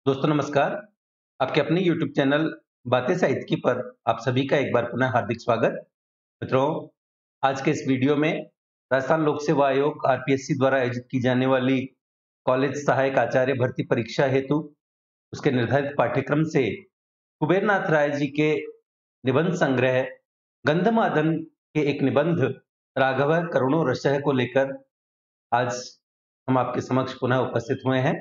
दोस्तों नमस्कार। आपके अपने YouTube चैनल बातें साहित्य की पर आप सभी का एक बार पुनः हार्दिक स्वागत। मित्रों, आज के इस वीडियो में राजस्थान लोक सेवा आयोग आरपीएससी द्वारा आयोजित की जाने वाली कॉलेज सहायक आचार्य भर्ती परीक्षा हेतु उसके निर्धारित पाठ्यक्रम से कुबेरनाथ राय जी के निबंध संग्रह गंधमादन के एक निबंध राघव करुणो रसः को लेकर आज हम आपके समक्ष पुनः उपस्थित हुए हैं।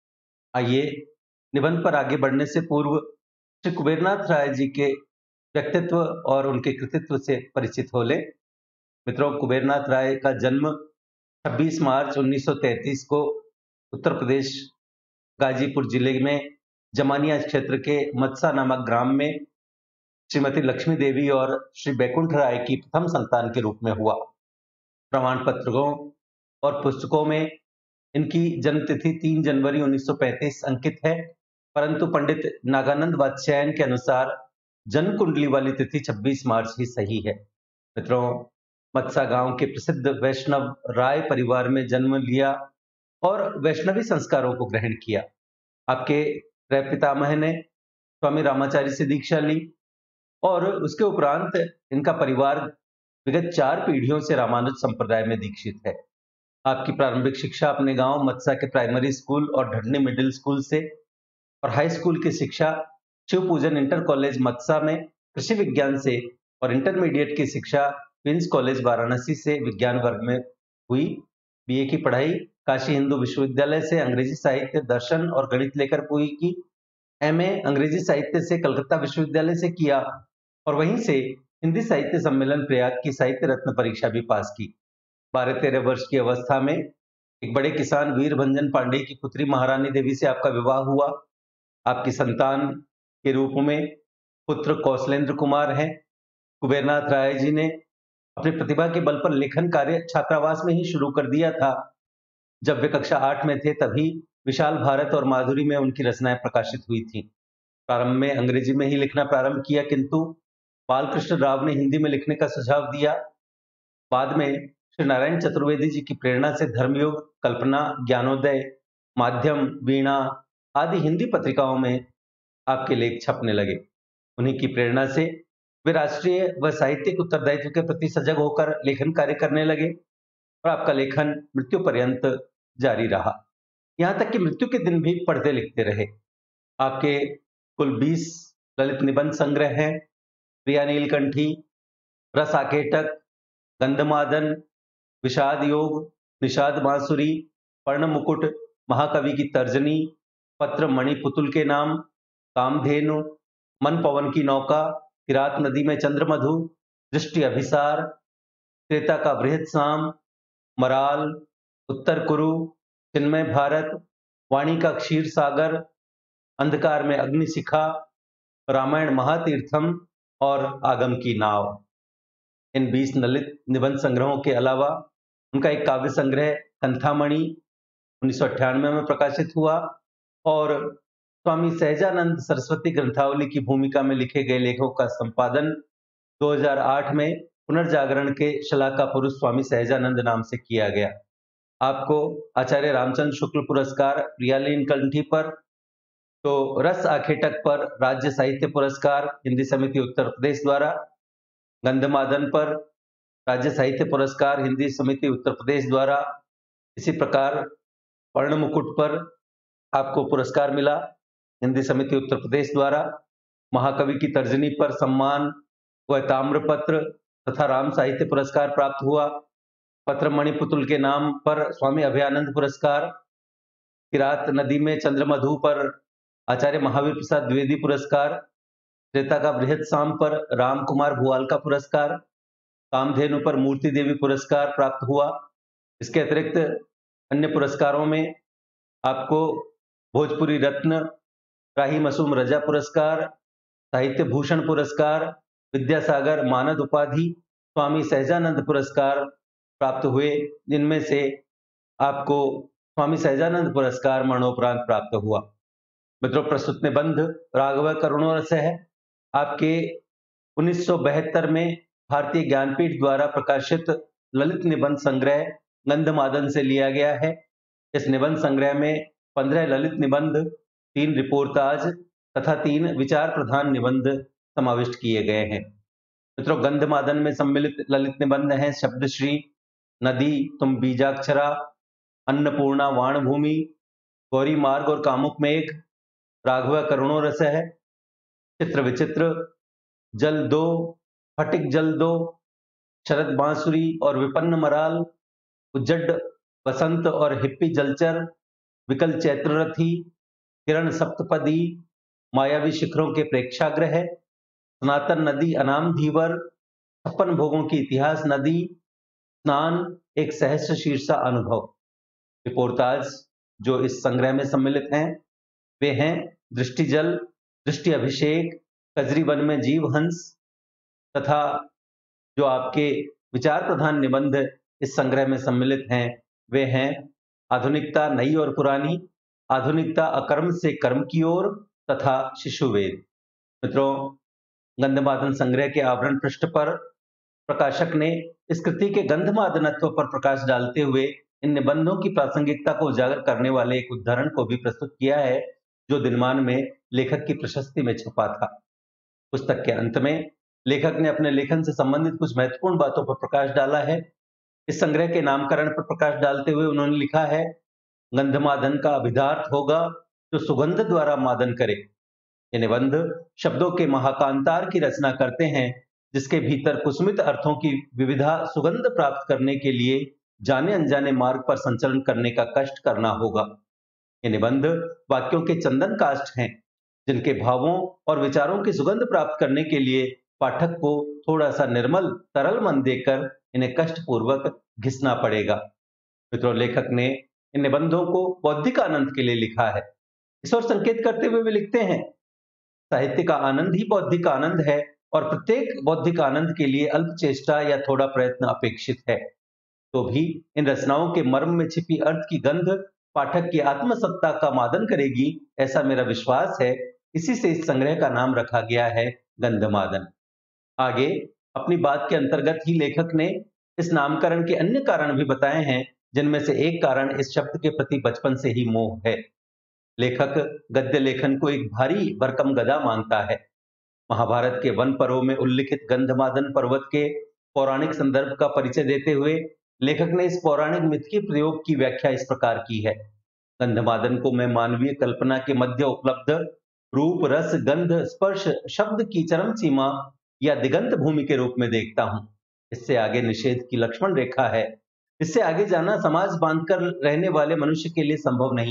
आइए निबंध पर आगे बढ़ने से पूर्व श्री कुबेरनाथ राय जी के व्यक्तित्व और उनके कृतित्व से परिचित हो लें। मित्रों, कुबेरनाथ राय का जन्म 26 मार्च 1933 को उत्तर प्रदेश गाजीपुर जिले में जमानिया क्षेत्र के मत्सा नामक ग्राम में श्रीमती लक्ष्मी देवी और श्री बैकुंठ राय की प्रथम संतान के रूप में हुआ। प्रमाण पत्रों और पुस्तकों में इनकी जन्म तिथि 3 जनवरी 1935 अंकित है, परंतु पंडित नागानंद वात्स्यायन के अनुसार जन्म कुंडली वाली तिथि 26 मार्च ही सही है। मित्रों, मत्सा गांव के प्रसिद्ध वैष्णव राय परिवार में जन्म लिया और वैष्णवी संस्कारों को ग्रहण किया। आपके त्रय पितामह ने स्वामी रामाचार्य से दीक्षा ली और उसके उपरांत इनका परिवार विगत 4 पीढ़ियों से रामानुज संप्रदाय में दीक्षित है। आपकी प्रारंभिक शिक्षा अपने गांव मत्सा के प्राइमरी स्कूल और ढडनी मिडिल स्कूल से और हाई स्कूल की शिक्षा शिव पूजन इंटर कॉलेज मत्सा में कृषि विज्ञान से और इंटरमीडिएट की शिक्षा क्वींस कॉलेज वाराणसी से विज्ञान वर्ग में हुई। बीए की पढ़ाई काशी हिंदू विश्वविद्यालय से अंग्रेजी साहित्य, दर्शन और गणित लेकर पूरी की। एमए अंग्रेजी साहित्य से कलकत्ता विश्वविद्यालय से किया और वहीं से हिंदी साहित्य सम्मेलन प्रयाग की साहित्य रत्न परीक्षा भी पास की। 12-13 वर्ष की अवस्था में एक बड़े किसान वीरभंजन पांडे की पुत्री महारानी देवी से आपका विवाह हुआ। आपकी संतान के रूप में पुत्र कौशलेंद्र कुमार हैं। कुबेरनाथ राय जी ने अपनी प्रतिभा के बल पर लेखन कार्य छात्रावास में ही शुरू कर दिया था। जब वे कक्षा 8 में थे तभी विशाल भारत और माधुरी में उनकी रचनाएं प्रकाशित हुई थी। प्रारंभ में अंग्रेजी में ही लिखना प्रारंभ किया, किंतु बालकृष्ण राव ने हिंदी में लिखने का सुझाव दिया। बाद में श्री नारायण चतुर्वेदी जी की प्रेरणा से धर्मयुग, कल्पना, ज्ञानोदय, माध्यम, वीणा आदि हिंदी पत्रिकाओं में आपके लेख छपने लगे। उन्हीं की प्रेरणा से वे राष्ट्रीय व साहित्यिक उत्तरदायित्व के प्रति सजग होकर लेखन कार्य करने लगे और आपका लेखन मृत्यु पर्यंत जारी रहा। यहाँ तक कि मृत्यु के दिन भी पढ़ते लिखते रहे। आपके कुल 20 ललित निबंध संग्रह हैं। प्रिया नीलकंठी, रस आकेटक, गंधमादन, विषाद योग, निषाद बांसुरी, पर्ण मुकुट, महाकवि की तर्जनी, पत्र मणि पुतुल के नाम, कामधेनु, मन पवन की नौका, किरात नदी में चंद्रमधु, दृष्टि अभिसार, त्रेता का बृहद साम, मराल, उत्तर कुरु, चिन्मय भारत, वाणी का क्षीर सागर, अंधकार में अग्निशिखा, रामायण महातीर्थम और आगम की नाव। इन 20 ललित निबंध संग्रहों के अलावा उनका एक काव्य संग्रह कंथामणि 1998 में प्रकाशित हुआ और स्वामी सहजानंद सरस्वती ग्रंथावली की भूमिका में लिखे गए लेखों का संपादन 2008 में पुनर्जागरण के शलाका पुरुष स्वामी सहजानंद नाम से किया गया। आपको आचार्य रामचंद्र शुक्ल पुरस्कार प्रियालीन कंठी पर, तो रस आखेटक पर राज्य साहित्य पुरस्कार हिंदी समिति उत्तर प्रदेश द्वारा, गंधमादन पर राज्य साहित्य पुरस्कार हिंदी समिति उत्तर प्रदेश द्वारा, इसी प्रकार पर्ण मुकुट पर आपको पुरस्कार मिला हिंदी समिति उत्तर प्रदेश द्वारा, महाकवि की तर्जनी पर सम्मान व ताम्रपत्र तथा राम साहित्य पुरस्कार प्राप्त हुआ। पत्र मणिपुतुल के नाम पर स्वामी अभयानंद पुरस्कार, किरात नदी में चंद्रमधु पर आचार्य महावीर प्रसाद द्विवेदी पुरस्कार, त्रेता का बृहद साम पर राम कुमार भुआल का पुरस्कार, कामधेनु पर मूर्ति देवी पुरस्कार प्राप्त हुआ। इसके अतिरिक्त अन्य पुरस्कारों में आपको भोजपुरी रत्न, राही मसूम रजा पुरस्कार, साहित्य भूषण पुरस्कार, विद्यासागर मानद उपाधि, स्वामी सहजानंद पुरस्कार प्राप्त हुए, जिनमें से आपको स्वामी सहजानंद पुरस्कार मरणोपरांत प्राप्त हुआ। मित्रों, प्रस्तुत निबंध राघव करुणो रसः है आपके 1972 में भारतीय ज्ञानपीठ द्वारा प्रकाशित ललित निबंध संग्रह गंधमादन से लिया गया है। इस निबंध संग्रह में 15 ललित निबंध 3 रिपोर्ताज तथा 3 विचार प्रधान निबंध समाविष्ट किए गए हैं। मित्रों, गंधमादन में सम्मिलित ललित निबंध हैं शब्दश्री, नदी, तुम बीजाक्षरा, अन्नपूर्णा, वाणभूमि, गौरी मार्ग और कामुक मेघ, राघव करुणो रस है, चित्र विचित्र, जल 2, फटिक जल 2, शरद बांसुरी और विपन्न मराल, उज्जड बसंत और हिप्पी जलचर, विकल चैत्ररथी, किरण सप्तपदी, मायावी शिखरों के प्रेक्षाग्रह, सनातन नदी अनाम धीवर, 56 भोगों की इतिहास नदी, स्नान, एक सहस्र शीर्षा अनुभव। रिपोर्टाज जो इस संग्रह में सम्मिलित हैं वे हैं दृष्टि जल, दृष्टि अभिषेक, कजरी वन में जीव हंस, तथा जो आपके विचार प्रधान निबंध इस संग्रह में सम्मिलित हैं वे हैं आधुनिकता नई और पुरानी, आधुनिकता अकर्म से कर्म की ओर तथा शिशुवेद। मित्रों, गंधमादन संग्रह के आवरण पृष्ठ पर प्रकाशक ने इस कृति के गंधमादनत्व पर प्रकाश डालते हुए इन निबंधों की प्रासंगिकता को उजागर करने वाले एक उदाहरण को भी प्रस्तुत किया है जो दिनमान में लेखक की प्रशस्ति में छपा था। पुस्तक के अंत में लेखक ने अपने लेखन से संबंधित कुछ महत्वपूर्ण बातों पर प्रकाश डाला है। इस संग्रह के नामकरण पर प्रकाश डालते हुए उन्होंने लिखा है, गंधमादन का अभिधार्थ होगा जो सुगंध द्वारा मादन करे। ये निबंध शब्दों के महाकांतार की रचना करते हैं जिसके भीतर कुसुमित अर्थों की विविधा सुगंध प्राप्त करने के लिए जाने अनजाने मार्ग पर संचरण करने का कष्ट करना होगा। ये निबंध वाक्यों के चंदन काष्ठ हैं जिनके भावों और विचारों की सुगंध प्राप्त करने के लिए पाठक को थोड़ा सा निर्मल तरल मन देकर इन्हें कष्ट पूर्वक घिसना पड़ेगा। मित्रों, लेखक ने इन निबंधों को बौद्धिक आनंद के लिए लिखा है। इस ओर संकेत करते हुए वे लिखते हैं, साहित्य का आनंद ही बौद्धिक आनंद है और प्रत्येक बौद्धिक आनंद के लिए अल्प चेष्टा या थोड़ा प्रयत्न अपेक्षित है। तो भी इन रचनाओं के मर्म में छिपी अर्थ की गंध पाठक की आत्मसत्ता का मादन करेगी, ऐसा मेरा विश्वास है। इसी से इस संग्रह का नाम रखा गया है गंधमादन। आगे अपनी बात के अंतर्गत ही लेखक ने इस नामकरण के अन्य कारण भी बताए हैं जिनमें से एक कारण इस शब्द के प्रति बचपन से ही मोह है। लेखक गद्य लेखन को एक भारी भरकम गदा मानता है। महाभारत के वन पर्व में उल्लिखित गंधमादन पर्वत के पौराणिक संदर्भ का परिचय देते हुए लेखक ने इस पौराणिक मिथ के प्रयोग की व्याख्या इस प्रकार की है, गंधमादन को मैं मानवीय कल्पना के मध्य उपलब्ध रूप रस गंध स्पर्श शब्द की चरम सीमा या दिगंत भूमि के रूप में देखता हूं। इससे आगे निषेध की लक्ष्मण रेखा है। इससे आगे जाना समाज बांधकर रहने वाले मनुष्य के लिए संभव नहीं।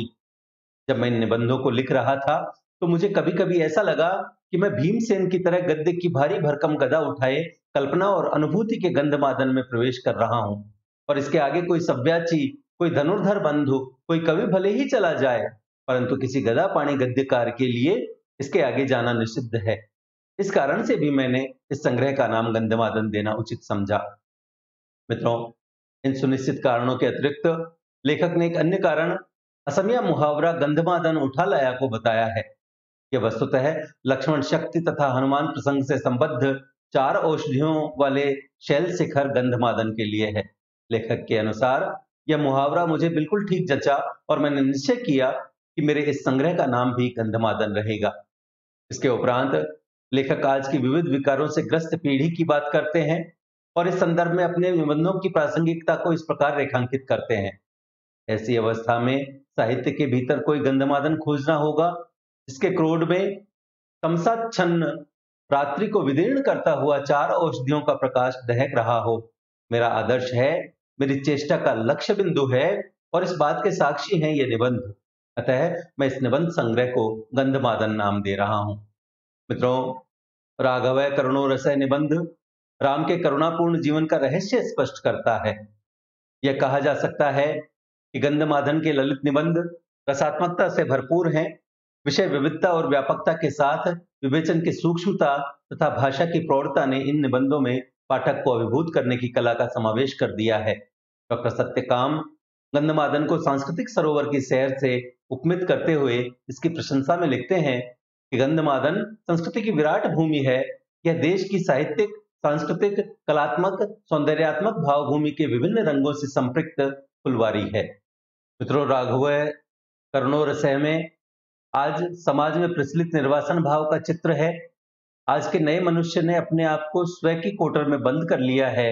जब मैं इन निबंधों को लिख रहा था तो मुझे कभी कभी ऐसा लगा कि मैं भीमसेन की तरह गद्य की भारी भरकम गदा उठाए कल्पना और अनुभूति के गंधमादन में प्रवेश कर रहा हूं और इसके आगे कोई सव्याची, कोई धनुर्धर बंधु, कोई कवि भले ही चला जाए, परंतु किसी गदा पाणी गद्यकार के लिए इसके आगे जाना निषिद्ध है। इस कारण से भी मैंने इस संग्रह का नाम गंधमादन देना उचित समझा। मित्रों, इन सुनिश्चित कारणों के अतिरिक्त लेखक ने एक अन्य कारण असमिया मुहावरा गंधमादन उठा लाया को बताया है। यह वस्तुतः लक्ष्मण शक्ति तथा हनुमान प्रसंग से संबद्ध 4 औषधियों वाले शैल शिखर गंधमादन के लिए है। लेखक के अनुसार यह मुहावरा मुझे बिल्कुल ठीक जचा और मैंने निश्चय किया कि मेरे इस संग्रह का नाम भी गंधमादन रहेगा। इसके उपरांत लेखक आज की विविध विकारों से ग्रस्त पीढ़ी की बात करते हैं और इस संदर्भ में अपने निबंधों की प्रासंगिकता को इस प्रकार रेखांकित करते हैं, ऐसी अवस्था में साहित्य के भीतर कोई गंधमादन खोजना होगा जिसके क्रोध में तमसाच्छन्न रात्रि को विदीर्ण करता हुआ 4 औषधियों का प्रकाश दहक रहा हो। मेरा आदर्श है, मेरी चेष्टा का लक्ष्य बिंदु है और इस बात के साक्षी हैं ये निबंध। अतः मैं इस निबंध संग्रह को गंधमादन नाम दे रहा हूं। मित्रों, राघव करुणो रसय निबंध राम के करुणापूर्ण जीवन का रहस्य स्पष्ट करता है। यह कहा जा सकता है कि गंधमादन के ललित निबंध रसात्मकता से भरपूर हैं। विषय विविधता और व्यापकता के साथ विवेचन की सूक्ष्मता तथा भाषा की प्रौढ़ता ने इन निबंधों में पाठक को अभिभूत करने की कला का समावेश कर दिया है। डॉक्टर सत्यकाम गंधमादन को सांस्कृतिक सरोवर की सैर से उपमित करते हुए इसकी प्रशंसा में लिखते हैं कि गंधमादन संस्कृति की विराट भूमि है। यह देश की साहित्यिक, सांस्कृतिक, कलात्मक, सौंदर्यात्मक भावभूमि के विभिन्न रंगों से संपृक्त फुलवारी है। मित्रों, राघव करुणो रसय में आज समाज में प्रचलित निर्वासन भाव का चित्र है। आज के नए मनुष्य ने अपने आप को स्वयं की कोटर में बंद कर लिया है।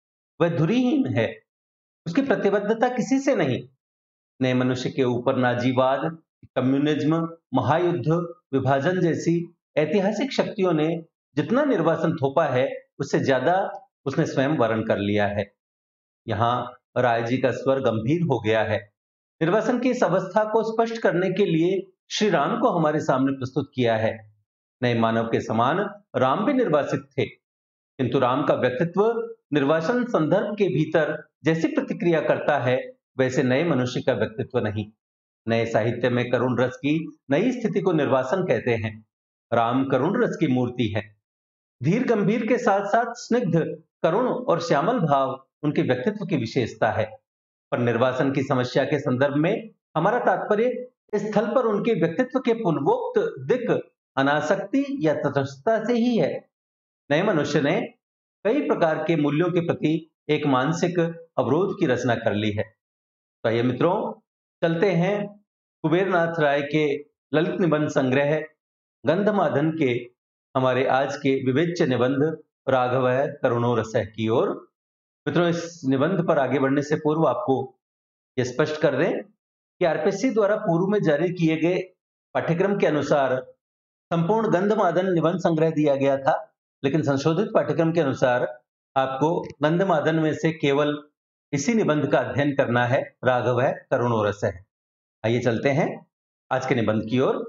वह धुरीहीन है, उसकी प्रतिबद्धता किसी से नहीं। नए मनुष्य के ऊपर नाजीवाद, कम्युनिज्म, महायुद्ध, विभाजन जैसी ऐतिहासिक शक्तियों ने जितना निर्वासन थोपा है, उससे ज्यादा उसने स्वयं वरण कर लिया है। यहाँ राय जी का स्वर गंभीर हो गया है। निर्वासन की इस अवस्था को स्पष्ट करने के लिए श्री राम को हमारे सामने प्रस्तुत किया है। नए मानव के समान राम भी निर्वासित थे, किंतु राम का व्यक्तित्व निर्वासन संदर्भ के भीतर जैसी प्रतिक्रिया करता है, वैसे नए मनुष्य का व्यक्तित्व नहीं। नए साहित्य में करुण रस की नई स्थिति को निर्वासन कहते हैं। राम करुण रस की मूर्ति है। धीर गंभीर के साथ साथ स्निग्ध, करुण और श्यामल भाव उनके व्यक्तित्व की विशेषता है। पर निर्वासन की समस्या के संदर्भ में हमारा तात्पर्य इस स्थल पर उनके व्यक्तित्व के पूर्वोक्त दिक अनासक्ति या तटस्थता से ही है। नए मनुष्य ने कई प्रकार के मूल्यों के प्रति एक मानसिक अवरोध की रचना कर ली है। तो ये मित्रों, चलते हैं कुबेरनाथ राय के ललित निबंध संग्रह गंधमादन के हमारे आज के विवेच्य निबंध राघव करुणो रसः की ओर। मित्रों, इस निबंध पर आगे बढ़ने से पूर्व आपको यह स्पष्ट कर दें कि आरपीएससी द्वारा पूर्व में जारी किए गए पाठ्यक्रम के अनुसार संपूर्ण गंधमादन निबंध संग्रह दिया गया था, लेकिन संशोधित पाठ्यक्रम के अनुसार आपको गंधमादन में से केवल इसी निबंध का अध्ययन करना है, राघव करुणो रसः। आइए चलते हैं आज के निबंध की ओर।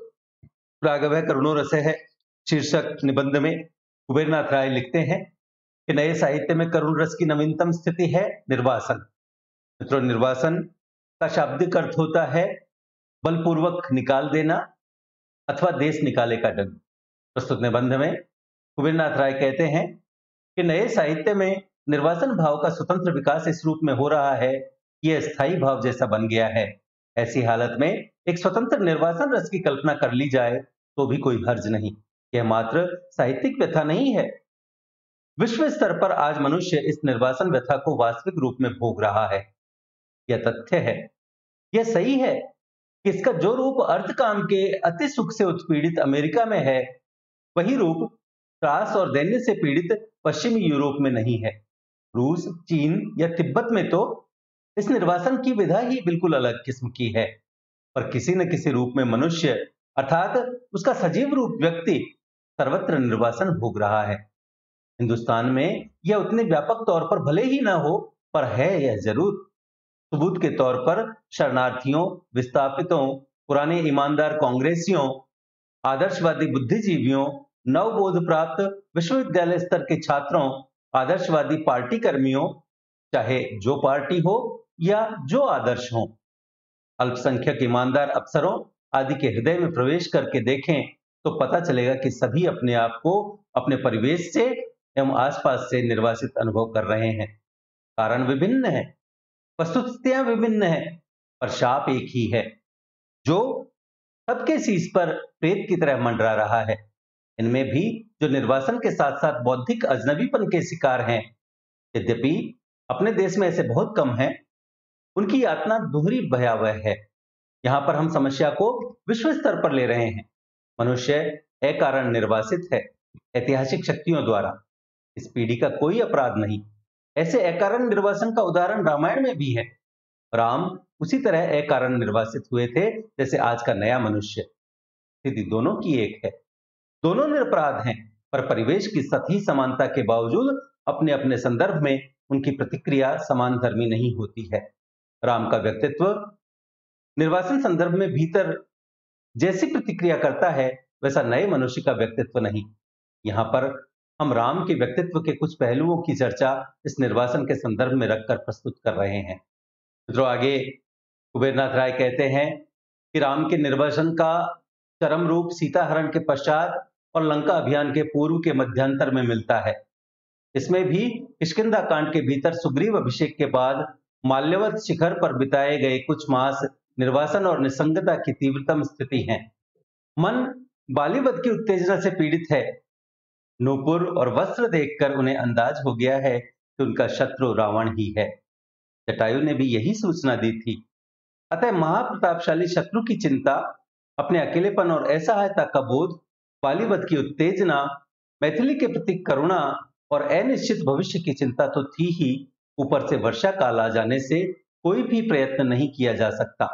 राघव करुणो रसः शीर्षक निबंध में कुबेरनाथ राय लिखते हैं कि नए साहित्य में करुण रस की नवीनतम स्थिति है निर्वासन। मित्रों, निर्वासन का शाब्दिक अर्थ होता है बलपूर्वक निकाल देना अथवा देश निकाले का दंड। प्रस्तुत निबंध में कुबेरनाथ राय कहते हैं कि नए साहित्य में निर्वासन भाव का स्वतंत्र विकास इस रूप में हो रहा है कि यह स्थायी भाव जैसा बन गया है। ऐसी हालत में एक स्वतंत्र निर्वासन रस की कल्पना कर ली जाए तो भी कोई हर्ज नहीं। यह मात्र साहित्यिक व्यथा नहीं है, विश्व स्तर पर आज मनुष्य इस निर्वासन व्यथा को वास्तविक रूप में भोग रहा है। यह तथ्य है, यह सही है कि इसका जो रूप अर्थ काम के अति सुख से उत्पीड़ित अमेरिका में है, वही रूप त्रास और दैन्य से पीड़ित पश्चिमी यूरोप में नहीं है। रूस, चीन या तिब्बत में तो इस निर्वासन की विधा ही बिल्कुल अलग किस्म की है। पर किसी न किसी रूप में मनुष्य अर्थात उसका सजीव रूप व्यक्ति सर्वत्र निर्वासन भोग रहा है। हिंदुस्तान में यह उतने व्यापक तौर पर भले ही ना हो, पर है यह जरूर। सबूत के तौर पर शरणार्थियों, विस्थापितों, पुराने ईमानदार कांग्रेसियों, आदर्शवादी बुद्धिजीवियों, नवबोध प्राप्त विश्वविद्यालय स्तर के छात्रों, आदर्शवादी पार्टी कर्मियों, चाहे जो पार्टी हो या जो आदर्श हो, अल्पसंख्यक ईमानदार अफसरों आदि के हृदय में प्रवेश करके देखें तो पता चलेगा कि सभी अपने आप को अपने परिवेश से एवं आसपास से निर्वासित अनुभव कर रहे हैं। कारण विभिन्न है, वस्तुस्थितियां विभिन्न है, पर शाप एक ही है जो सबके शीश पर प्रेत की तरह मंडरा रहा है। इनमें भी जो निर्वासन के साथ साथ बौद्धिक अजनबीपन के शिकार हैं, यद्यपि अपने देश में ऐसे बहुत कम हैं, उनकी यातना दोहरी भयावह है। यहाँ पर हम समस्या को विश्व स्तर पर ले रहे हैं। मनुष्य अकारण निर्वासित है, ऐतिहासिक शक्तियों द्वारा। इस पीढ़ी का कोई अपराध नहीं। ऐसे अकारण निर्वासन का उदाहरण रामायण में भी है। राम उसी तरह अकारण निर्वासित हुए थे जैसे आज का नया मनुष्य। स्थिति दोनों की एक है, दोनों निरपराध हैं, पर परिवेश की सतही समानता के बावजूद अपने अपने संदर्भ में उनकी प्रतिक्रिया समान धर्मी नहीं होती है। राम का व्यक्तित्व निर्वासन संदर्भ में भीतर जैसी प्रतिक्रिया करता है, वैसा नए मनुष्य का व्यक्तित्व नहीं। यहाँ पर हम राम के व्यक्तित्व के कुछ पहलुओं की चर्चा इस निर्वासन के संदर्भ में रखकर प्रस्तुत कर रहे हैं। मित्रों, आगे कुबेरनाथ राय कहते हैं कि राम के निर्वासन का चरम रूप सीता हरण के पश्चात और लंका अभियान के पूर्व के मध्यांतर में मिलता है। इसमें भी किष्किंधा कांड के भीतर सुग्रीव अभिषेक के बाद माल्यवत शिखर पर बिताए गए कुछ मास निर्वासन और निसंगता की तीव्रतम स्थिति है। मन बालीवध की उत्तेजना से पीड़ित है। नूपुर और वस्त्र देखकर उन्हें अंदाज हो गया है कि उनका शत्रु रावण ही है। जटायु ने भी यही सूचना दी थी। अतः महाप्रतापशाली शत्रु की चिंता अपने अकेलेपन और असहायता का बोध, बालीवध की उत्तेजना, मैथिली के प्रति करुणा और अनिश्चित भविष्य की चिंता तो थी ही, ऊपर से वर्षा काल आ जाने से कोई भी प्रयत्न नहीं किया जा सकता।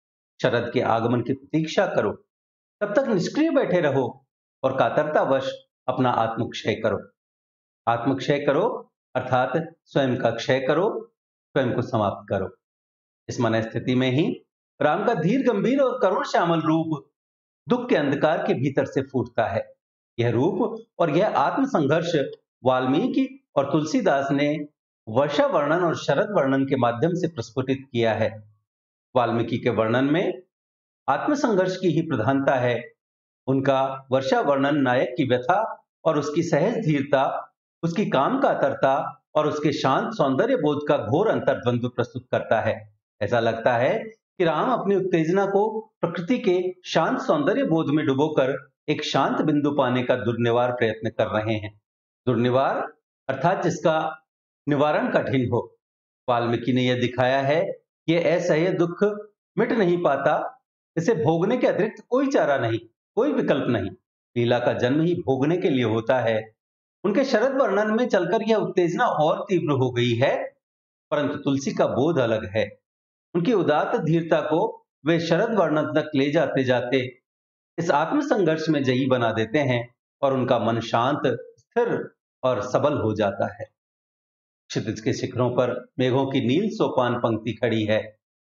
शरद के आगमन की प्रतीक्षा करो, तब तक निष्क्रिय बैठे रहो और कातरतावश अपना आत्मक्षय करो। आत्मक्षय करो अर्थात स्वयं का क्षय करो, स्वयं को समाप्त करो। इस मन स्थिति में ही राम का धीर गंभीर और करुण श्यामल रूप दुख के अंधकार के भीतर से फूटता है। यह रूप और यह आत्म संघर्ष वाल्मीकि और तुलसीदास ने वर्षा वर्णन और शरद वर्णन के माध्यम से प्रस्फुटित किया है। वाल्मीकि के वर्णन में आत्म संघर्ष की ही प्रधानता है। उनका वर्षा वर्णन नायक की व्यथा और उसकी सहज धीरता, उसकी काम कातरता और उसके शांत सौंदर्य बोध का घोर अंतर्द्वंद्व प्रस्तुत करता है। ऐसा लगता है कि राम अपनी उत्तेजना को प्रकृति के शांत सौंदर्य बोध में डुबोकर एक शांत बिंदु पाने का दुर्निवार प्रयत्न कर रहे हैं। दुर्निवार अर्थात जिसका निवारण कठिन हो। वाल्मीकि ने यह दिखाया है कि यह असह्य दुख मिट नहीं पाता, इसे भोगने के अतिरिक्त कोई चारा नहीं, कोई विकल्प नहीं। लीला का जन्म ही भोगने के लिए होता है। उनके शरद वर्णन में चलकर यह उत्तेजना और तीव्र हो गई है, परंतु तुलसी का बोध अलग है। उनकी उदात्त धीरता को वे शरद वर्णन तक ले जाते जाते इस आत्म संघर्ष में जयी बना देते हैं और उनका मन शांत, स्थिर और सबल हो जाता है। क्षितिज के शिखरों पर मेघों की नील सोपान पंक्ति खड़ी है।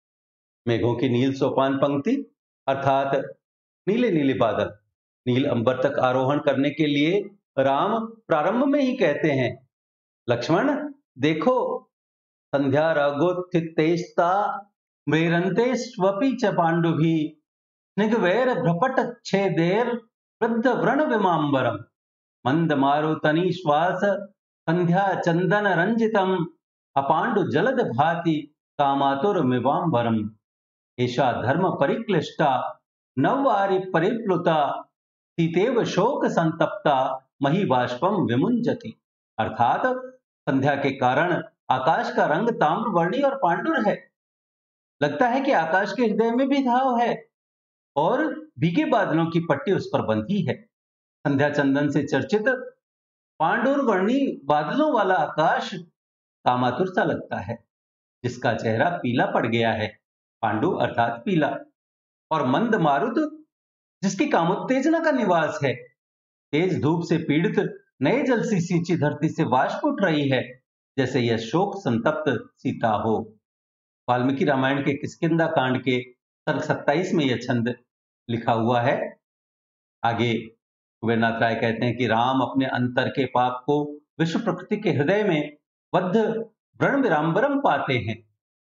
मेघों की नील सोपान पंक्ति अर्थात नीले नीले बादल। नील अंबर तक आरोहण करने के लिए राम प्रारंभ में ही कहते हैं, लक्ष्मण देखो, संध्या रागोत्थितेस्ता मृरन्ते स्वपि च पाण्डुभिः स्निग्धवैर भ्रपट छेदेर वृद्ध व्रण विमांबरम मंद मारुतनी श्वास संध्या चंदन रंजितम अपांडु जलद भाति कामातुर मिवांबरम एषा धर्म परिक्लिष्टा नववारि परिप्लुता सीतेव शोक संतप्ता मही बाष्पम विमुंजति। अर्थात संध्या के कारण आकाश का रंग ताम्र वर्णी और पांडुर है। लगता है कि आकाश के हृदय में भी घाव है और भीगे बादलों की पट्टी उस पर बंधी है। संध्या चंदन से चर्चित पांडुर वर्णी बादलों वाला आकाश कामातुर सा लगता है, जिसका चेहरा पीला पड़ गया है, पांडु अर्थात पीला, और मंद मारुत जिसकी कामोत्तेजना का निवास है। तेज धूप से पीड़ित नए जल सी सींची धरती से वाष्प उठ रही है, जैसे यह शोक संतप्त सीता हो। वाल्मीकि रामायण के किष्किंधा कांड के सर्ग 27 में यह छंद लिखा हुआ है। आगे कुबेरनाथ राय कहते हैं कि राम अपने अंतर के पाप को विश्व प्रकृति के हृदय में बद्ध व्रण विरांबरम पाते हैं,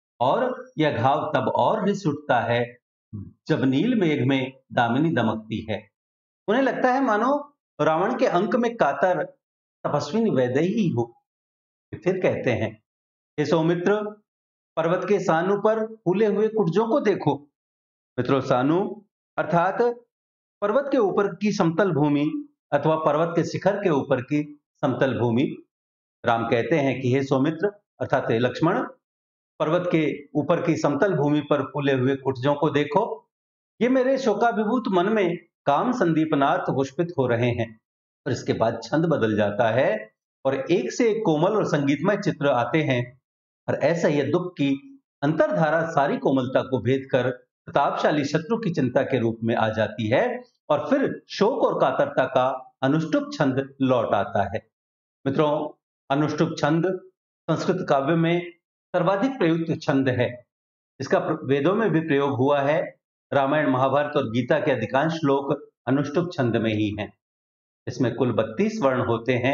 और यह घाव तब और रिस उठता है जब नील मेघ में दामिनी दमकती है। उन्हें लगता है मानो रावण के अंक में कातर तपस्विनी वैदेही हो। फिर कहते हैं, हे सौमित्र, पर्वत के सानु पर फूले हुए कुटजों को देखो। मित्रों, सानु अर्थात पर्वत के ऊपर की समतल भूमि अथवा पर्वत के शिखर के ऊपर की समतल भूमि। राम कहते हैं कि हे सौमित्र अर्थात हे लक्ष्मण, पर्वत के ऊपर की समतल भूमि पर फूले हुए कुटजों को देखो। ये मेरे शोकाभिभूत मन में काम संदीपनाथ पुष्पित हो रहे हैं। और इसके बाद छंद बदल जाता है और एक से एक कोमल और संगीतमय चित्र आते हैं, और ऐसा यह दुख की अंतरधारा सारी कोमलता को भेद कर प्रतापशाली शत्रु की चिंता के रूप में आ जाती है, और फिर शोक और कातरता का अनुष्टुप छंद लौट आता है। मित्रों, अनुष्टुप छंद संस्कृत काव्य में सर्वाधिक प्रयुक्त छंद है। इसका वेदों में भी प्रयोग हुआ है। रामायण, महाभारत और गीता के अधिकांश श्लोक अनुष्टुप छंद में ही हैं। इसमें कुल 32 वर्ण होते हैं।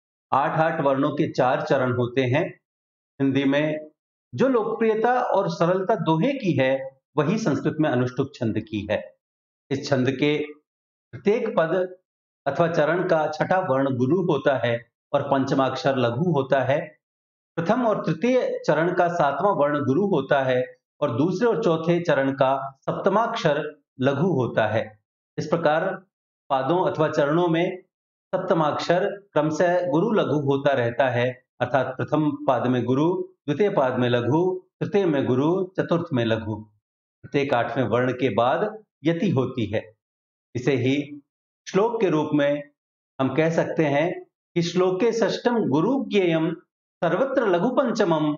8-8 वर्णों के 4 चरण होते हैं। हिंदी में जो लोकप्रियता और सरलता दोहे की है, वही संस्कृत में अनुष्टुप छंद की है। इस छंद के प्रत्येक पद अथवा चरण का छठा वर्ण गुरु होता है और पंचमाक्षर लघु होता है। प्रथम और तृतीय चरण का 7वां वर्ण गुरु होता है और दूसरे और चौथे चरण का सप्तमाक्षर लघु होता है। इस प्रकार पादों अथवा चरणों में सप्तमाक्षर क्रमशः गुरु लघु होता रहता है, अर्थात प्रथम पाद में गुरु, द्वितीय पाद में लघु, तृतीय में गुरु, चतुर्थ में लघु। प्रत्येक 8वें वर्ण के बाद यति होती है। इसे ही श्लोक के रूप में हम कह सकते हैं कि श्लोके षष्ठम गुरु ज्ञेयम सर्वत्र लघु पंचमम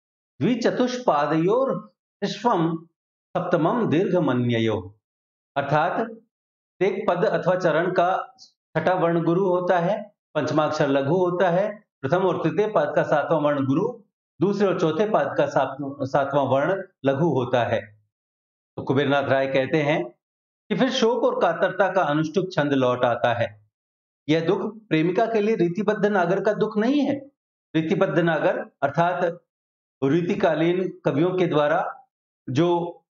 द्विचतुष्पादयोर विश्वम सप्तमम दीर्घ मन्ययो। अर्थात एक पद अथवा चरण का छठा वर्ण गुरु होता है, पंचमाक्षर लघु होता है, प्रथम और तृतीय पद का सातवां वर्ण गुरु, दूसरे और चौथे पद का सातवां वर्ण लघु होता है। तो कुबेरनाथ राय कहते हैं कि फिर शोक और कातरता का अनुष्टुप छंद लौट आता है। यह दुख प्रेमिका के लिए रीतिबद्ध नागर का दुख नहीं है। रीतिबद्ध नागर अर्थात रीतिकालीन कवियों के द्वारा जो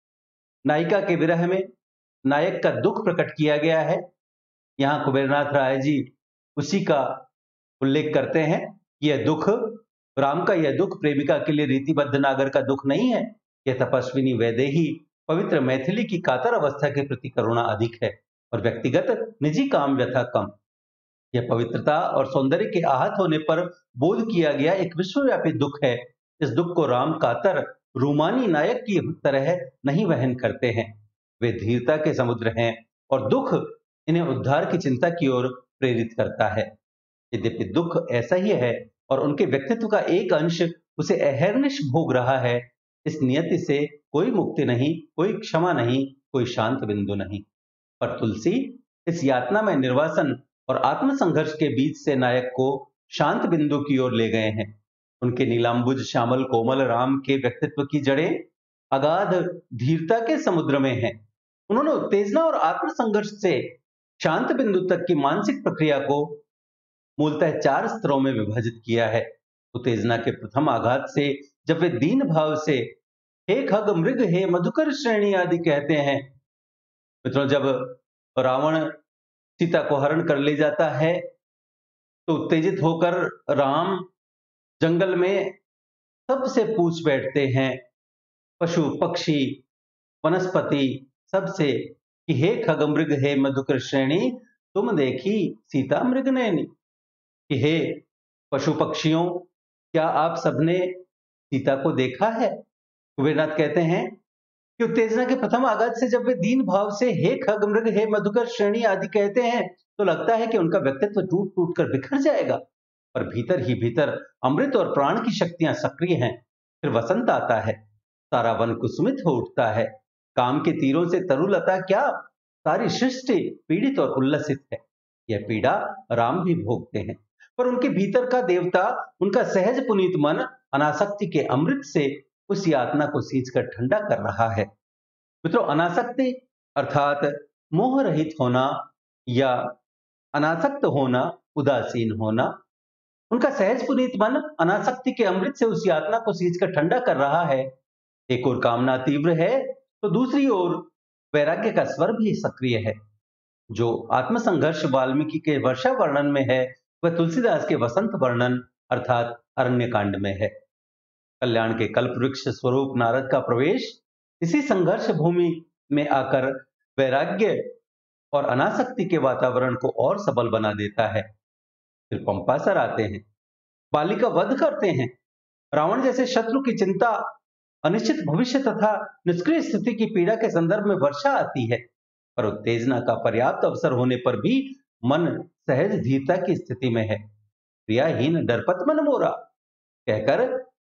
नायिका के विरह में नायक का दुख प्रकट किया गया है, यहाँ कुबेरनाथ राय जी उसी का उल्लेख करते हैं। यह दुख, राम का यह दुख प्रेमिका के लिए रीतिबद्ध नागर का दुख नहीं है। यह तपस्विनी वैदेही पवित्र मैथिली की कातर अवस्था के प्रति करुणा अधिक है और व्यक्तिगत निजी काम व्यथा कम। यह पवित्रता और सौंदर्य के आहत होने पर बोध किया गया एक विश्वव्यापी दुख है। इस दुख को राम कातर रूमानी नायक की तरह नहीं वहन करते हैं। वे धीरता के समुद्र हैं और दुख इन्हें उद्धार की चिंता की ओर प्रेरित करता है। यद्यपि दुख ऐसा ही है और उनके व्यक्तित्व का एक अंश उसे अहर्निश भोग रहा है, इस नियति से कोई मुक्ति नहीं, कोई क्षमा नहीं, कोई शांत बिंदु नहीं। पर तुलसी इस यातना में निर्वासन और आत्मसंघर्ष के बीच से नायक को शांत बिंदु की ओर ले गए हैं। उनके नीलांबुज श्यामल कोमल राम के व्यक्तित्व की जड़ें अगाध धीरता के समुद्र में हैं। उन्होंने उत्तेजना और आत्मसंघर्ष से शांत बिंदु तक की मानसिक प्रक्रिया को मूलतः 4 स्तरों में विभाजित किया है। उत्तेजना के प्रथम आघात से जब वे दीन भाव से हे खग मृग हे मधुकर श्रेणी आदि कहते हैं, मित्रों जब रावण सीता को हरण कर ले जाता है तो उत्तेजित होकर राम जंगल में सबसे पूछ बैठते हैं, पशु पक्षी वनस्पति सबसे, कि हे खग मृग हे मधुकर श्रेणी तुम देखी सीता मृग नैनी, कि हे पशु पक्षियों क्या आप सबने सीता को देखा है। कुबेरनाथ कहते हैं कि उत्तेजना के प्रथम आघात से जब वे दीन भाव से हे खग मृग हे मधुकर श्रेणी आदि कहते हैं तो लगता है कि उनका व्यक्तित्व टूट टूट कर बिखर जाएगा, पर भीतर ही भीतर अमृत और प्राण की शक्तियां सक्रिय हैं। फिर वसंत आता है, सारा वन कुसुमित हो उठता है, काम के तीरों से तरुलता क्या सारी सृष्टि पीड़ित और उल्लसित है। यह पीड़ा राम भी भोगते हैं, पर उनके भीतर का देवता, उनका सहज पुनीत मन अनासक्ति के अमृत से उस यातना को सींचकर ठंडा कर रहा है। मित्रों अनासक्ति अर्थात मोह रहित होना या अनासक्त होना, उदासीन होना। उनका सहज पुनीत मन अनासक्ति के अमृत से उस यातना को सींचकर ठंडा कर रहा है। एक ओर कामना तीव्र है तो दूसरी ओर वैराग्य का स्वर भी सक्रिय है। जो आत्मसंघर्ष वाल्मीकि के वर्षा वर्णन में है वह तुलसीदास के वसंत वर्णन अर्थात अरण्य कांड में है। कल्याण के कल्प वृक्ष स्वरूप नारद का प्रवेश इसी संघर्ष भूमि में आकर वैराग्य और अनासक्ति के वातावरण को और सबल बना देता है। फिर पंपासर आते हैं, बाली का वध करते हैं। रावण जैसे शत्रु की चिंता, अनिश्चित भविष्य तथा निष्क्रिय स्थिति की पीड़ा के संदर्भ में वर्षा आती है, पर उत्तेजना का पर्याप्त अवसर होने पर भी मन सहज धीरता की स्थिति में है। क्रियाहीन डरपत मन मोरा कहकर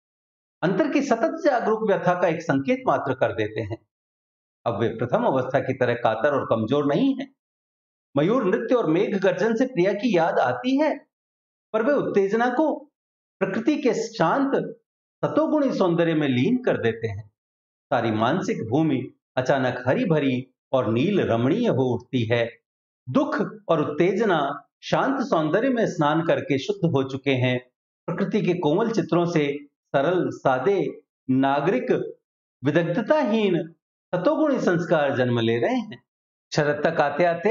अंतर की सतत जागरूक व्यथा का एक संकेत मात्र कर देते हैं। अब वे प्रथम अवस्था की तरह कातर और कमजोर नहीं है। मयूर नृत्य और मेघ गर्जन से प्रिया की याद आती है, पर वे उत्तेजना को प्रकृति के शांत सतोगुणी सौंदर्य में लीन कर देते हैं। सारी मानसिक भूमि अचानक हरी भरी और नील रमणीय हो उठती है। दुख और उत्तेजना शांत सौंदर्य में स्नान करके शुद्ध हो चुके हैं। प्रकृति के कोमल चित्रों से सरल सादे नागरिक विदग्धताहीन सतोगुणी संस्कार जन्म ले रहे हैं। शरद तक आते आते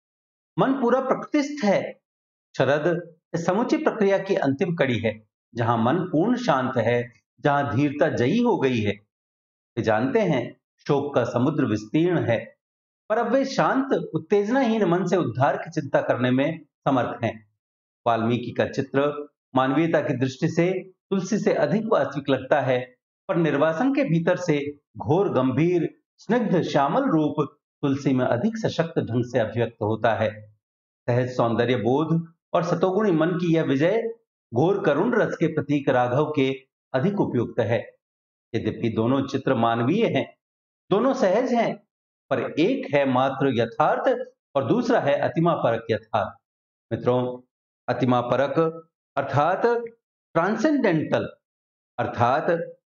मन पूरा प्रकृतिस्थ है। शरद इस समुची प्रक्रिया की अंतिम कड़ी है, जहां मन पूर्ण शांत है, जहां धीरता जयी हो गई है। वे जानते हैं शोक का समुद्र विस्तीर्ण है, पर अब वे शांत उत्तेजनाहीन मन से उद्धार की चिंता करने में समर्थ हैं। वाल्मीकि का चित्र मानवीयता की दृष्टि से तुलसी से अधिक वास्तविक लगता है, पर निर्वासन के भीतर से घोर गंभीर स्निग्ध श्यामल रूप तुलसी में अधिक सशक्त ढंग से अभिव्यक्त होता है। सहज सौंदर्य बोध और सतोगुणी मन की यह विजय घोर करुण रस के प्रतीक राघव के अधिक उपयुक्त है। यद्यपि दोनों चित्र मानवीय हैं, दोनों सहज हैं, पर एक है मात्र यथार्थ और दूसरा है अतिमा परक यथार्थ। मित्रों, अतिमा परक अर्थात ट्रांसेंडेंटल अर्थात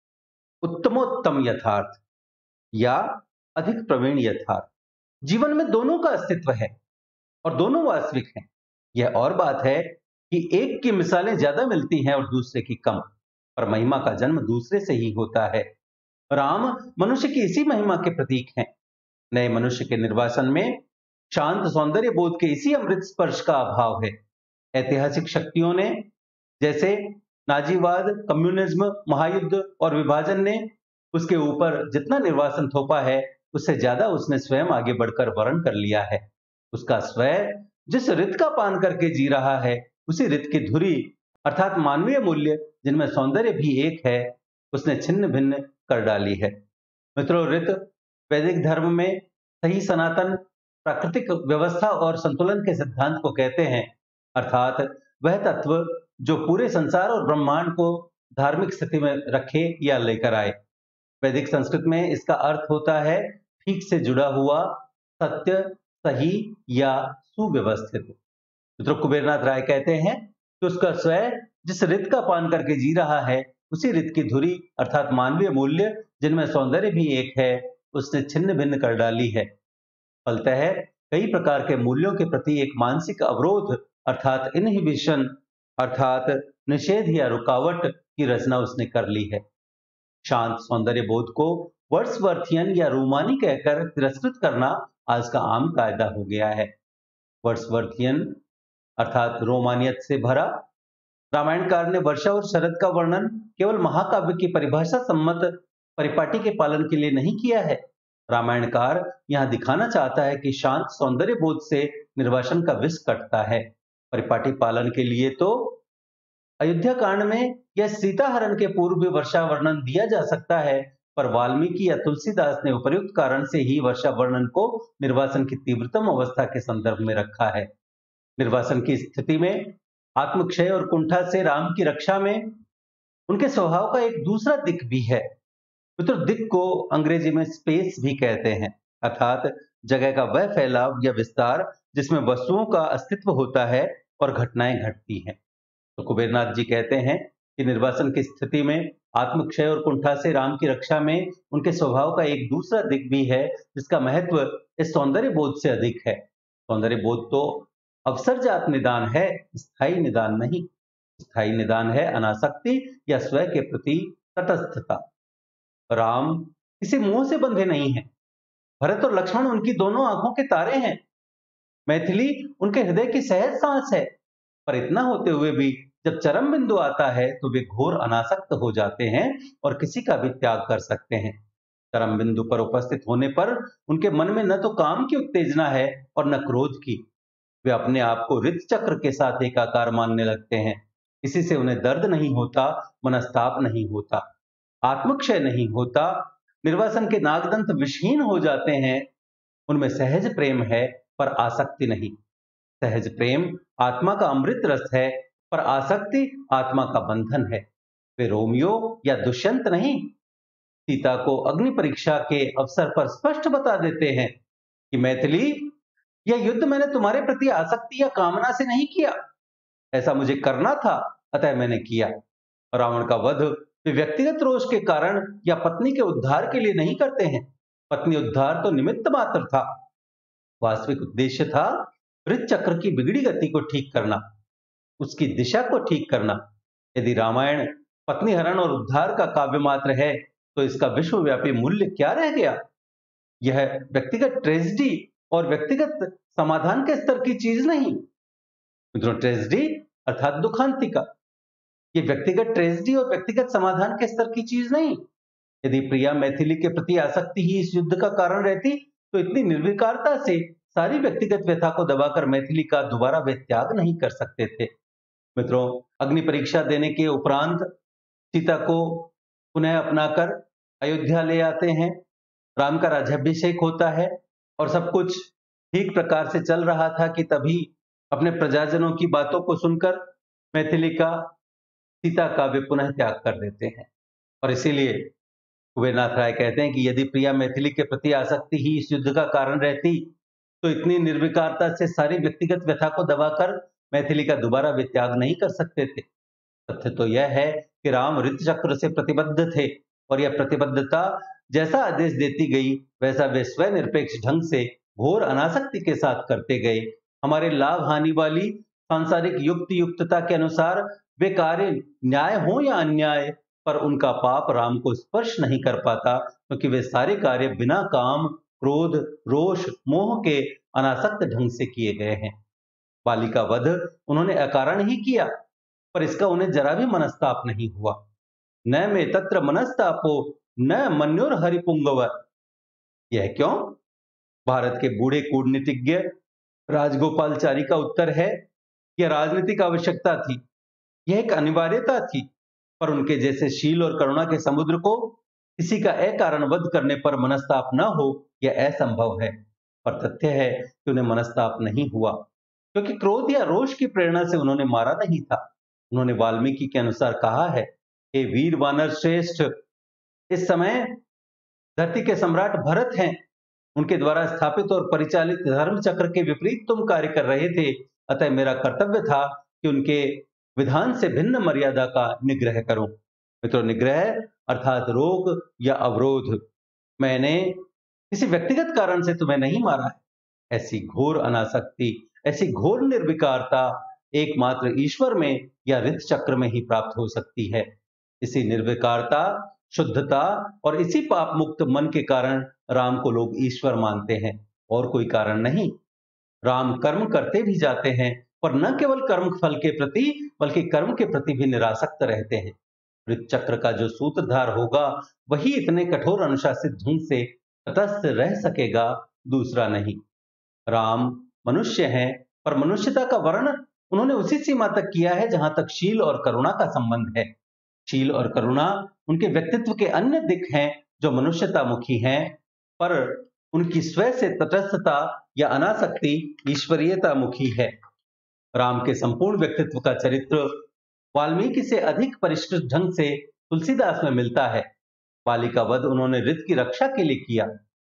उत्तमोत्तम यथार्थ या अधिक प्रवीण यथार्थ, जीवन में दोनों का अस्तित्व है और दोनों वास्तविक हैं। यह और बात है कि एक की मिसालें ज्यादा मिलती हैं और दूसरे की कम, पर महिमा का जन्म दूसरे से ही होता है। राम मनुष्य की इसी महिमा के प्रतीक हैं। नए मनुष्य के निर्वासन में शांत सौंदर्य बोध के इसी अमृत स्पर्श का अभाव है। ऐतिहासिक शक्तियों ने, जैसे नाजीवाद, कम्युनिज्म, महायुद्ध और विभाजन ने उसके ऊपर जितना निर्वासन थोपा है, उससे ज्यादा उसने स्वयं आगे बढ़कर वर्ण कर लिया है। उसका स्वयं जिस रित का पान करके जी रहा है, उसी रित की धुरी अर्थात मानवीय मूल्य जिनमें सौंदर्य भी एक है, उसने छिन्न भिन्न कर डाली है। मित्रों, रित वैदिक धर्म में सही सनातन प्राकृतिक व्यवस्था और संतुलन के सिद्धांत को कहते हैं, अर्थात वह तत्व जो पूरे संसार और ब्रह्मांड को धार्मिक स्थिति में रखे या लेकर आए। वैदिक संस्कृत में इसका अर्थ होता है ठीक से जुड़ा हुआ, सत्य, सही या सुव्यवस्थित। मित्रों, कुबेरनाथ राय कहते हैं कि उसका स्वयं जिस रित का पान करके जी रहा है, उसी रित की धुरी अर्थात मानवीय मूल्य जिनमें सौंदर्य भी एक है, उसने छिन्न भिन्न कर डाली है। फलतः कई प्रकार के मूल्यों के प्रति एक मानसिक अवरोध अर्थात इनहिबिशन अर्थात निषेध या रुकावट की रचना उसने कर ली है। शांत सौंदर्य बोध को वर्ड्सवर्थियन या रूमानी कहकर तिरस्कृत करना आज का आम कायदा हो गया है। वर्ड्सवर्थियन अर्थात रोमानियत से भरा। रामायणकार ने वर्षा और शरद का वर्णन केवल महाकाव्य की परिभाषा सम्मत परिपाटी के पालन के लिए नहीं किया है। रामायणकार यहां दिखाना चाहता है कि शांत सौंदर्य बोध से निर्वासन का विष कटता है। परिपाटी पालन के लिए तो अयोध्या कांड में यह सीता हरण के पूर्व भी वर्षा वर्णन दिया जा सकता है, पर वाल्मीकि या तुलसीदास ने उपर्युक्त कारण से ही वर्षा वर्णन को निर्वासन की तीव्रतम अवस्था के संदर्भ में रखा है। निर्वासन की स्थिति में आत्मक्षय और कुंठा से राम की रक्षा में उनके स्वभाव का एक दूसरा दिक भी है। मित्रों, दिक को अंग्रेजी में स्पेस भी कहते हैं, अर्थात जगह का वह फैलाव या विस्तार जिसमें वस्तुओं का अस्तित्व होता है और घटनाएं घटती हैं। तो कुबेरनाथ जी कहते हैं कि निर्वासन की स्थिति में आत्मक्षय और कुंठा से राम की रक्षा में उनके स्वभाव का एक दूसरा दिक भी है, जिसका महत्व इस सौंदर्य बोध से अधिक है। सौंदर्य बोध तो अवसरजात निदान है, स्थायी निदान नहीं। स्थायी निदान है अनासक्ति या स्वयं के प्रति तटस्थता। राम किसी मोह से बंधे नहीं हैं। भरत और लक्ष्मण उनकी दोनों आंखों के तारे हैं। मैथिली उनके हृदय की सहज सांस है। पर इतना होते हुए भी जब चरम बिंदु आता है तो वे घोर अनासक्त हो जाते हैं और किसी का भी त्याग कर सकते हैं। चरम बिंदु पर उपस्थित होने पर उनके मन में न तो काम की उत्तेजना है और न क्रोध की। वे अपने आप को ऋत चक्र के साथ एकाकार मानने लगते हैं। इसी से उन्हें दर्द नहीं होता, मनस्ताप नहीं होता, आत्मक्षय नहीं होता, निर्वासन के नागदंत विषहीन हो जाते हैं। उनमें सहज प्रेम है पर आसक्ति नहीं। सहज प्रेम आत्मा का अमृत रस है, पर आसक्ति आत्मा का बंधन है। वे रोमियो या दुष्यंत नहीं, सीता को अग्नि परीक्षा के अवसर पर स्पष्ट बता देते हैं कि मैथिली, यह युद्ध मैंने तुम्हारे प्रति आसक्ति या कामना से नहीं किया, ऐसा मुझे करना था अतः मैंने किया। रावण का वध वे व्यक्तिगत रोष के कारण या पत्नी के उद्धार के लिए नहीं करते हैं। पत्नी उद्धार तो निमित्त मात्र था, वास्तविक उद्देश्य था ऋत चक्र की बिगड़ी गति को ठीक करना, उसकी दिशा को ठीक करना। यदि रामायण पत्नी हरण और उद्धार का काव्य मात्र है, तो इसका विश्वव्यापी मूल्य क्या रह गया? यह व्यक्तिगत ट्रेजेडी और व्यक्तिगत समाधान के स्तर की चीज नहीं। मित्रों, ट्रेजेडी अर्थात दुखांतिका, ये व्यक्तिगत ट्रेजेडी और व्यक्तिगत समाधान के स्तर की चीज नहीं। यदि प्रिया मैथिली के प्रति आसक्ति ही इस युद्ध का कारण रहती, तो इतनी निर्विकारता से सारी व्यक्तिगत व्यथा को दबाकर मैथिली का दोबारा वे त्याग नहीं कर सकते थे। मित्रों, अग्नि परीक्षा देने के उपरांत सीता को पुनः अपनाकर अयोध्या ले आते हैं। राम का राज्याभिषेक होता है और सब कुछ ठीक प्रकार से चल रहा था कि तभी अपने प्रजाजनों की बातों को सुनकर मैथिली का सीता का वे पुनः त्याग कर देते हैं। और इसीलिए कुबेरनाथ राय कहते हैं कि यदि प्रिया मैथिली के प्रति आसक्ति ही इस युद्ध का कारण रहती, तो इतनी निर्विकारता से सारी व्यक्तिगत व्यथा को दबाकर मैथिली का दोबारा वे त्याग नहीं कर सकते थे। तथ्य तो यह है कि राम ऋतचक्र से प्रतिबद्ध थे और यह प्रतिबद्धता जैसा आदेश देती गई वैसा वे स्वनिरपेक्ष ढंग से घोर अनासक्ति के साथ करते गए। हमारे लाभ हानि वाली सांसारिक युक्तियुक्तता के अनुसार वे कार्य न्याय हो या अन्याय, पर उनका पाप राम को स्पर्श नहीं कर पाता, क्योंकि वे सारे कार्य बिना काम, क्रोध, रोष, मोह के अनासक्त ढंग से किए गए हैं। बाली का वध उन्होंने अकारण ही किया, पर इसका उन्हें जरा भी मनस्ताप नहीं हुआ। न में तत्र मनस्तापो न मन्योर हरिपुंगव। यह क्यों? भारत के बूढ़े कूटनीतिज्ञ राजगोपालचारी का उत्तर है, यह राजनीतिक आवश्यकता थी, यह एक अनिवार्यता थी, पर उनके जैसे शील और करुणा के समुद्र को किसी का अकारण वध करने पर मनस्ताप न हो, यह असंभव है। पर तथ्य है कि उन्हें मनस्ताप नहीं हुआ, क्योंकि क्रोध या रोष की प्रेरणा से उन्होंने मारा नहीं था। उन्होंने वाल्मीकि के अनुसार कहा है, हे वीर वानर श्रेष्ठ, इस समय धरती के सम्राट भरत हैं, उनके द्वारा स्थापित और परिचालित धर्म चक्र के विपरीत तुम कार्य कर रहे थे, अतः मेरा कर्तव्य था कि उनके विधान से भिन्न मर्यादा का निग्रह करूं। मित्रों, निग्रह अर्थात रोक या अवरोध। मैंने किसी व्यक्तिगत कारण से तुम्हें नहीं मारा है। ऐसी घोर अनासक्ति, ऐसी घोर निर्विकारता एकमात्र ईश्वर में या ऋत चक्र में ही प्राप्त हो सकती है। इसी निर्विकारता, शुद्धता और इसी पाप मुक्त मन के कारण राम को लोग ईश्वर मानते हैं, और कोई कारण नहीं। राम कर्म करते भी जाते हैं, पर न केवल कर्म फल के प्रति बल्कि कर्म के प्रति भी निरासक्त रहते हैं। ऋत चक्र का जो सूत्रधार होगा वही इतने कठोर अनुशासित ढंग से तटस्थ रह सकेगा, दूसरा नहीं। राम मनुष्य हैं, पर मनुष्यता का वर्णन उन्होंने उसी सीमा तक किया है जहां तक शील और करुणा का संबंध है। शील और करुणा उनके व्यक्तित्व के अन्य दिक हैं जो मनुष्यता मुखी हैं, पर उनकी स्वयं से तटस्थता या अनासक्ति ईश्वरीयता मुखी है। राम के संपूर्ण व्यक्तित्व का चरित्र वाल्मीकि से अधिक परिष्कृत ढंग से तुलसीदास में मिलता है। बाली का वध उन्होंने ऋत की रक्षा के लिए किया,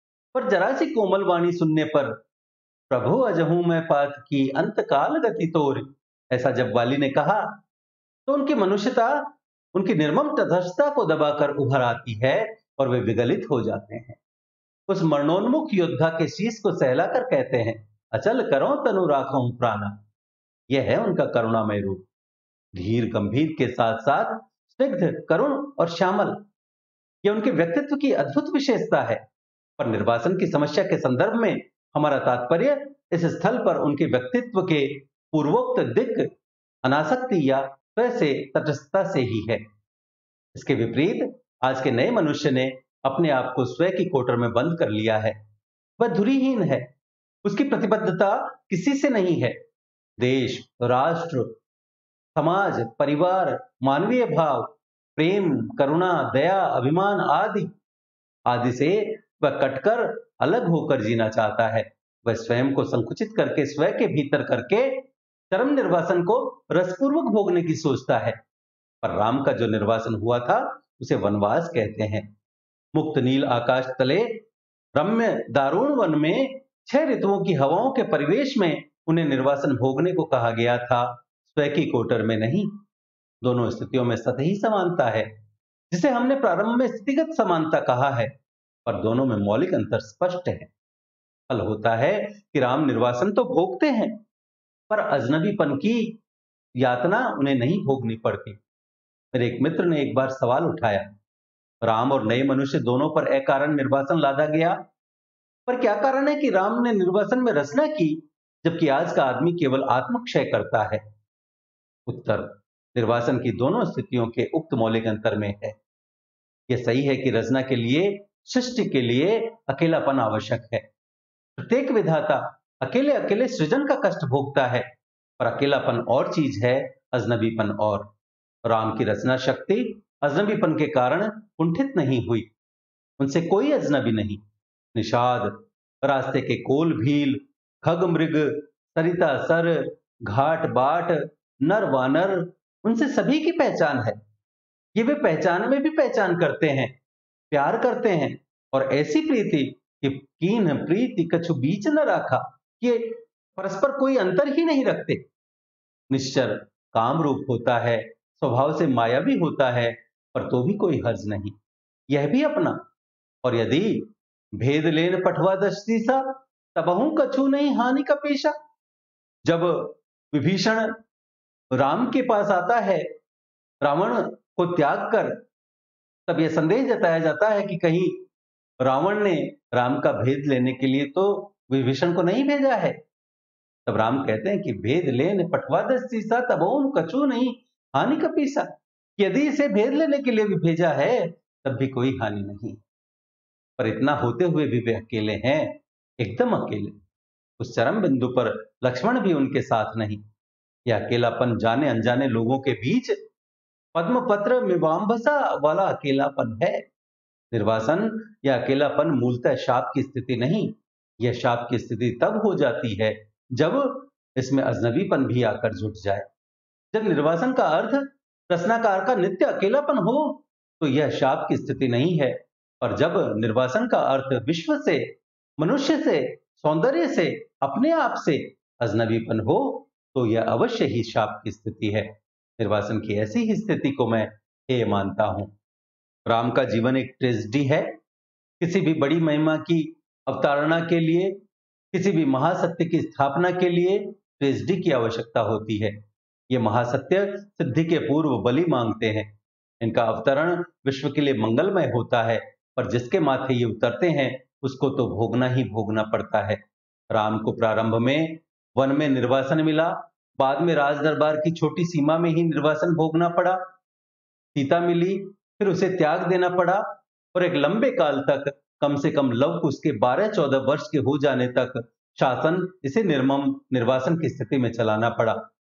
पर जरा सी कोमल वाणी सुनने पर प्रभु अजहू मैं पात की अंत काल गति तोर, ऐसा जब वाली ने कहा तो उनकी मनुष्यता उनकी निर्मम तटस्थता को दबाकर उभर आती है और वे विगलित हो जाते हैं। उस मरणोन्मुख योद्धा के शीश को सहलाकर कहते हैं, अचल करो तनु राखो प्राणा। यह है उनका करुणामय रूप, धीर गंभीर के साथ साथ स्निग्ध, करुण और श्यामल। यह उनके व्यक्तित्व की अद्भुत विशेषता है। पर निर्वासन की समस्या के संदर्भ में हमारा तात्पर्य इस स्थल पर उनके व्यक्तित्व के पूर्वोक्त दिक अनासक्ति या स्वयं से तटस्थता से ही है। इसके विपरीत आज के नए मनुष्य ने अपने आप को स्वयं की कोटर में बंद कर लिया है। वह धुरीहीन है, उसकी प्रतिबद्धता किसी से नहीं है। देश, राष्ट्र, समाज, परिवार, मानवीय भाव, प्रेम, करुणा, दया, अभिमान आदि आदि से वह कटकर अलग होकर जीना चाहता है। वह स्वयं को संकुचित करके स्वयं के भीतर करके चरम निर्वासन को रसपूर्वक भोगने की सोचता है। पर राम का जो निर्वासन हुआ था उसे वनवास कहते हैं। मुक्त नील आकाश तले रम्य दारुण वन में 6 ऋतुओं की हवाओं के परिवेश में उन्हें निर्वासन भोगने को कहा गया था, स्वयं की कोटर में नहीं। दोनों स्थितियों में सतही समानता है, जिसे हमने प्रारंभ में स्थितिगत समानता कहा है, पर दोनों में मौलिक अंतर स्पष्ट है। फल होता है कि राम निर्वासन तो भोगते हैं, पर अजनबीपन की यातना उन्हें नहीं भोगनी पड़ती। मेरे एक मित्र ने एक बार सवाल उठाया, राम और नए मनुष्य दोनों पर अकारण निर्वासन लादा गया, पर क्या कारण है कि राम ने निर्वासन में रचना की जबकि आज का आदमी केवल आत्मक्षय करता है? उत्तर, निर्वासन की दोनों स्थितियों के उक्त मौलिक अंतर में है। यह सही है कि रचना के लिए, सृष्टि के लिए अकेलापन आवश्यक है। प्रत्येक विधाता अकेले अकेले सृजन का कष्ट भोगता है, पर अकेलापन और चीज है, अजनबीपन और। राम की रचना शक्ति अजनबीपन के कारण कुंठित नहीं हुई। उनसे कोई अजनबी नहीं, निषाद रास्ते के कोल भील, खग मृग, सरिता सर, घाट बाट, नर वानर, उनसे सभी की पहचान है। ये वे पहचान में भी पहचान करते हैं, प्यार करते हैं, और ऐसी प्रीति कि कीन प्रीति कछु बीच न राखा, ये परस्पर कोई अंतर ही नहीं रखते। निश्चर काम रूप होता है, स्वभाव से मायावी होता है, पर तो भी कोई हर्ज नहीं, यह भी अपना। और यदि भेद लेन पठवा दस्तीसा, तबहू कछु नहीं हानि का पेशा। जब विभीषण राम के पास आता है रावण को त्याग कर, तब यह संदेह जताया जाता है कि कहीं रावण ने राम का भेद लेने के लिए तो विभीषण को नहीं भेजा है। तब राम कहते हैं कि भेद लेने पठवा दस्तीसा, तबहू कछु नहीं हानि का पेशा। यदि इसे भेद लेने के लिए भी भेजा है तब भी कोई हानि नहीं। पर इतना होते हुए भी वे अकेले हैं, एकदम अकेले। उस चरम बिंदु पर लक्ष्मण भी उनके साथ नहीं। यह अकेलापन जाने अनजाने लोगों के बीच पद्मपत्र मीमांसा वाला अकेलापन है। निर्वासन या अकेलापन मूलतः शाप की स्थिति नहीं, यह शाप की स्थिति तब हो जाती है जब इसमें अजनबीपन भी आकर जुट जाए। जब निर्वासन का अर्थ रचनाकार का नित्य अकेलापन हो तो यह शाप की स्थिति नहीं है, और जब निर्वासन का अर्थ विश्व से, मनुष्य से, सौंदर्य से, अपने आप से अजनबीपन हो तो यह अवश्य ही शाप की स्थिति है। निर्वासन की ऐसी ही स्थिति को मैं हेय मानता हूं। राम का जीवन एक ट्रेजेडी है। किसी भी बड़ी महिमा की अवतारणा के लिए, किसी भी महासत्य की स्थापना के लिए ट्रेजेडी की आवश्यकता होती है। ये महासत्य सिद्धि के पूर्व बलि मांगते हैं। इनका अवतरण विश्व के लिए मंगलमय होता है, पर जिसके माथे ये उतरते हैं उसको तो भोगना ही भोगना पड़ता है। राम को प्रारंभ में वन में निर्वासन मिला, बाद में राज दरबार की छोटी सीमा में ही निर्वासन भोगना पड़ा। सीता मिली, फिर उसे त्याग देना पड़ा, और एक लंबे काल तक, कम से कम लव कुश के 12-14 वर्ष के हो जाने तक शासन इसे निर्मम निर्वासन की स्थिति में चलाना पड़ा।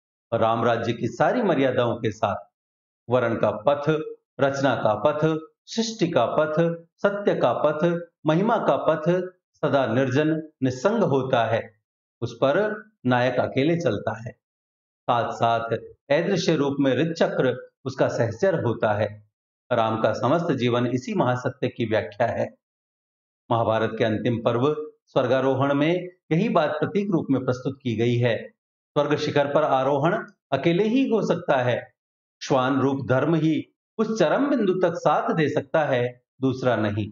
राम राज्य की सारी मर्यादाओं के साथ वर्ण का पथ, रचना का पथ, सृष्टि का पथ, सत्य का पथ, महिमा का पथ सदा निर्जन निस्संग होता है। उस पर नायक अकेले चलता है, साथ साथ अदृश्य रूप में ऋतचक्र उसका सहचर होता है। राम का समस्त जीवन इसी महासत्य की व्याख्या है। महाभारत के अंतिम पर्व स्वर्गारोहण में यही बात प्रतीक रूप में प्रस्तुत की गई है। स्वर्ग शिखर पर आरोहण अकेले ही हो सकता है। श्वान रूप धर्म ही उस चरम बिंदु तक साथ दे सकता है, दूसरा नहीं।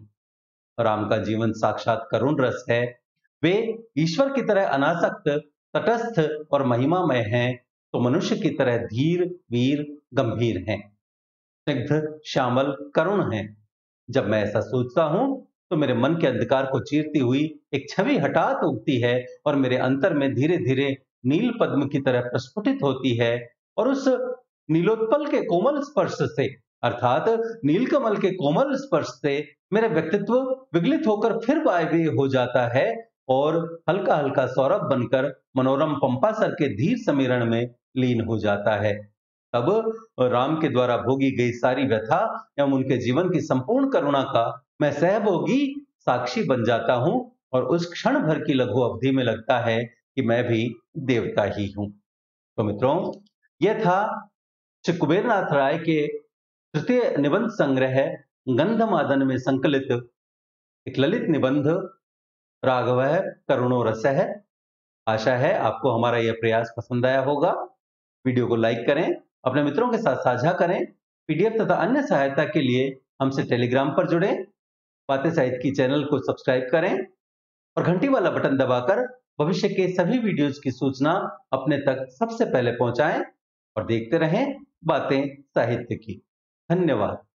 राम का जीवन साक्षात करुण रस है। वे ईश्वर की तरह अनासक्त, तटस्थ और महिमामय हैं, तो मनुष्य की तरह धीर, वीर, गंभीर हैं, स्निग्ध, श्यामल, करुण हैं। जब मैं ऐसा सोचता हूं तो मेरे मन के अंधकार को चीरती हुई एक छवि हठात उगती है और मेरे अंतर में धीरे धीरे नील पद्म की तरह प्रस्फुटित होती है, और उस नीलोत्पल के कोमल स्पर्श से, अर्थात नीलकमल के कोमल स्पर्श से मेरा व्यक्तित्व विगलित होकर फिर वायवीय हो जाता है और हल्का हल्का सौरभ बनकर मनोरम पंपासर के धीर समीरण में लीन हो जाता है। तब राम के द्वारा भोगी गई सारी व्यथा एवं उनके जीवन की संपूर्ण करुणा का मैं सहभोगी साक्षी बन जाता हूं, और उस क्षण भर की लघु अवधि में लगता है कि मैं भी देवता ही हूं। तो मित्रों, यह था श्री कुबेरनाथ राय के तृतीय निबंध संग्रह गंधमादन में संकलित एक ललित निबंध राघव करुणो रसः। आशा है आपको हमारा यह प्रयास पसंद आया होगा। वीडियो को लाइक करें, अपने मित्रों के साथ साझा करें। पीडीएफ तथा अन्य सहायता के लिए हमसे टेलीग्राम पर जुड़ें। बातें साहित्य की चैनल को सब्सक्राइब करें और घंटी वाला बटन दबाकर भविष्य के सभी वीडियोज की सूचना अपने तक सबसे पहले पहुंचाएं, और देखते रहें बातें साहित्य की। धन्यवाद।